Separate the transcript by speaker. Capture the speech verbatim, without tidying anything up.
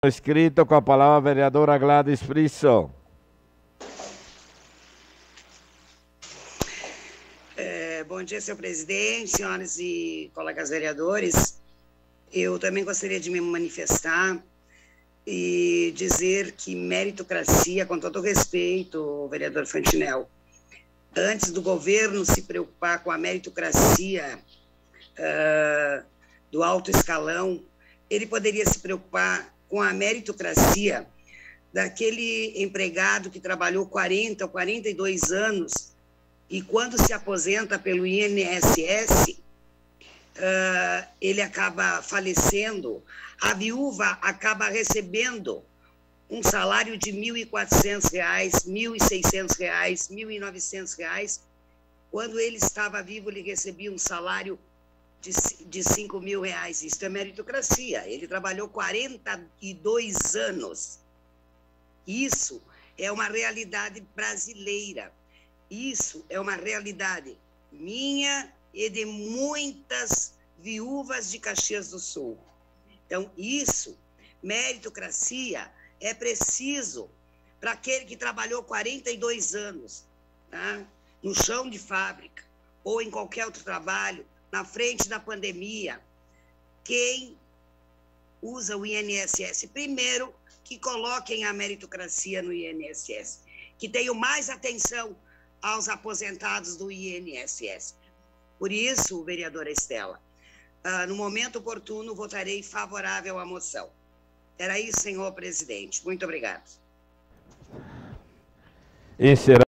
Speaker 1: Escrito com a palavra a vereadora Gladys Frisso.
Speaker 2: É, bom dia, senhor presidente, senhoras e colegas vereadores. Eu também gostaria de me manifestar e dizer que meritocracia, com todo respeito, vereador Fantinel, antes do governo se preocupar com a meritocracia uh, do alto escalão, ele poderia se preocupar com a meritocracia daquele empregado que trabalhou quarenta ou quarenta e dois anos e quando se aposenta pelo I N S S, uh, ele acaba falecendo, a viúva acaba recebendo um salário de mil e quatrocentos reais, mil e seiscentos reais, mil e novecentos reais. Quando ele estava vivo, ele recebia um salário de, de cinco mil reais. Isso é meritocracia. Ele trabalhou quarenta e dois anos. Isso é uma realidade brasileira. Isso é uma realidade minha e de muitas viúvas de Caxias do Sul. Então, isso, meritocracia, é preciso para aquele que trabalhou quarenta e dois anos, tá? No chão de fábrica ou em qualquer outro trabalho, na frente da pandemia. Quem usa o I N S S, primeiro, que coloquem a meritocracia no I N S S, que tenham mais atenção aos aposentados do I N S S. Por isso, vereadora Estela, uh, no momento oportuno, votarei favorável à moção. Era isso, senhor presidente. Muito obrigado.
Speaker 1: Esse era